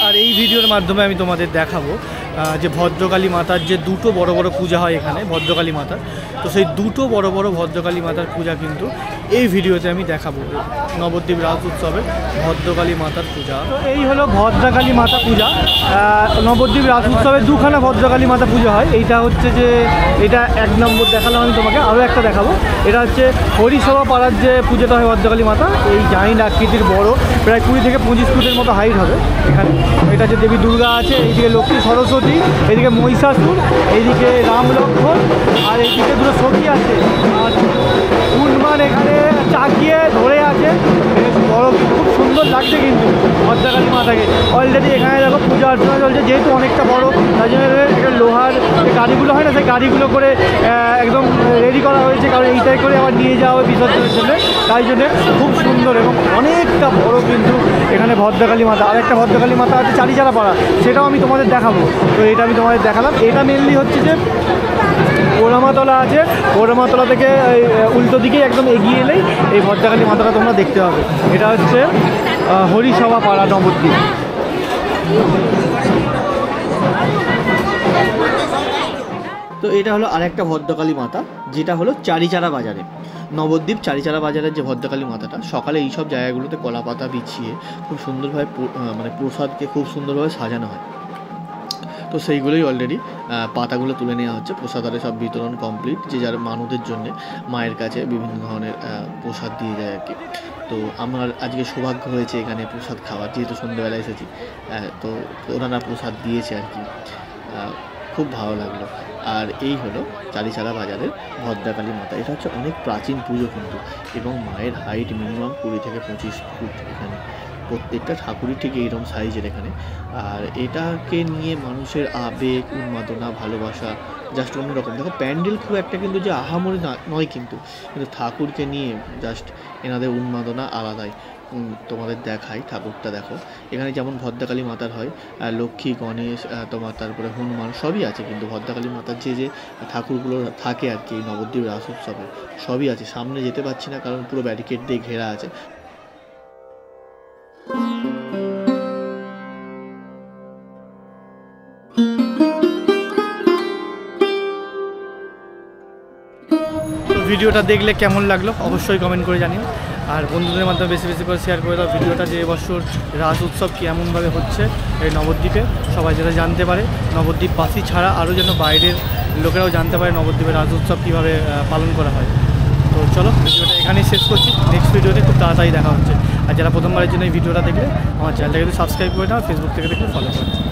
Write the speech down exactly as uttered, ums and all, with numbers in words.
আর এই ভিডিওর মাধ্যমে আমি তোমাদের দেখাবো যে ভদ্রকালী মাতার যে দুটো বড় বড় পূজা হয় এখানে ভদ্রকালী মাতার, তো সেই দুটো বড় বড় ভদ্রকালী মাতার পূজা কিন্তু এই ভিডিওতে আমি দেখাবো। নবদ্বীপ রাস উৎসবে ভদ্রকালী মাতার পূজা, তো এই হলো ভদ্রকালী মাতা পূজা। নবদ্বীপ রাস উৎসবে দুখানা ভদ্রকালী মাতা পূজা হয়। এইটা হচ্ছে যে এটা এক নম্বর দেখালাম আমি তোমাকে, আরও একটা দেখাবো। এটা হচ্ছে হরিসভা পাড়ার যে পুজোটা হয় ভদ্রকালী মাতা, এই জাইন্ট আকৃতির বড়, প্রায় কুড়ি থেকে পঁচিশ ফুটের মতো হাইট হবে এখানে। এটা হচ্ছে দেবী দুর্গা আছে, এইদিকে লক্ষ্মী সরস্বতী, এইদিকে মহিষাসুর, এইদিকে রাম লক্ষ্মণ, আর এইদিকে দুটো সখী আছে, আর হনুমান এখানে চাকিয়ে ধরে আছে। বেশ বড়, খুব সুন্দর লাগছে কিন্তু ভদ্রকালী মাতাকে। অলরেডি এখানে দেখো পূজা অর্চনা চলছে, যেহেতু অনেকটা বড় তাই জন্য একটা লোহার যে গাড়িগুলো হয় না, সেই গাড়িগুলো করে একদম রেডি করা হয়েছে, কারণ এইটাই করে আবার নিয়ে যাওয়া হবে বিসর্জনের জন্য। তাই জন্যে খুব সুন্দর এবং অনেকটা বড় কিন্তু এখানে ভদ্রকালী মাতা। আর একটা ভদ্রকালী মাতা আছে চারিচারা পাড়া, সেটাও আমি তোমাদের দেখাবো। তো এটা আমি তোমাদের দেখালাম। এটা মেনলি হচ্ছে যে ওরামাতলা আছে, ওরামাতলা থেকে উল্টো দিকে একদম এগিয়ে এলেই এই ভদ্রকালী মাতাটা তোমরা দেখতে পাবে। এটা হচ্ছে হরিসভা পাড়া নবদ্বীপ। তো এটা হলো আরেকটা ভদ্রকালী মাতা, যেটা হলো চারিচারা বাজারে, নবদ্বীপ চারিচারা বাজারের যে ভদ্রকালী মাতাটা। সকালে এই সব জায়গাগুলোতে কলা পাতা বিছিয়ে খুব সুন্দরভাবে মানে প্রসাদকে খুব সুন্দরভাবে সাজানো হয়। তো সেইগুলোই অলরেডি পাতাগুলো তুলে নেওয়া হচ্ছে, প্রসাদারে সব বিতরণ কমপ্লিট। যে যার মানুষদের জন্যে মায়ের কাছে বিভিন্ন ধরনের প্রসাদ দিয়ে যায় আর কি। তো আমার আজকে সৌভাগ্য হয়েছে এখানে প্রসাদ খাওয়ার, যেহেতু সন্ধ্যেবেলা এসেছি। তো ওনারা প্রসাদ দিয়েছে আর কি, খুব ভালো লাগলো। আর এই হলো চারিচারা বাজারের ভদ্রকালী মাতা। এটা হচ্ছে অনেক প্রাচীন পুজো কিন্তু, এবং মায়ের হাইট মিনিমাম কুড়ি থেকে পঁচিশ ফুট এখানে। প্রত্যেকটা ঠাকুরই ঠিক এইরকম সাইজের এখানে। আর এটাকে নিয়ে মানুষের আবেগ, উন্মাদনা, ভালোবাসা জাস্ট অন্যরকম। দেখো প্যান্ডেল খুব একটা কিন্তু যে আহামরি নয় কিন্তু, কিন্তু ঠাকুরকে নিয়ে জাস্ট এনাদের উন্মাদনা আলাদাই। তোমাদের দেখাই ঠাকুরটা, দেখো এখানে যেমন ভদ্রকালী মাতার হয়, লক্ষ্মী, গণেশ, তোমার তারপরে হনুমান সবই আছে, কিন্তু ভদ্রকালী মাতার যে যে ঠাকুরগুলো থাকে আর কি নবদ্বীপ রাস উৎসবে সবই আছে। সামনে যেতে পারছি না কারণ পুরো ব্যারিকেড দিয়ে ঘেরা আছে। ভিডিওটা দেখলে কেমন লাগলো অবশ্যই কমেন্ট করে জানিও, আর বন্ধুদের মাধ্যমে বেশি বেশি করে শেয়ার করে দাও ভিডিওটা, যে এবছর রাস উৎসব কেমনভাবে হচ্ছে এই নবদ্বীপে, সবাই যাতে জানতে পারে। নবদ্বীপবাসী ছাড়া আরও যেন বাইরের লোকেরাও জানতে পারে নবদ্বীপের রাস উৎসব কীভাবে পালন করা হয়। তো চলো ভিডিওটা এখানেই শেষ করছি, নেক্সট ভিডিওতে খুব তাড়াতাড়ি দেখা হচ্ছে। আর যারা প্রথমবারের জন্য এই ভিডিওটা দেখলে আমার চ্যানেলটাকে কিন্তু সাবস্ক্রাইব করে দাও, ফেসবুক থেকে দেখলে ফলো করে।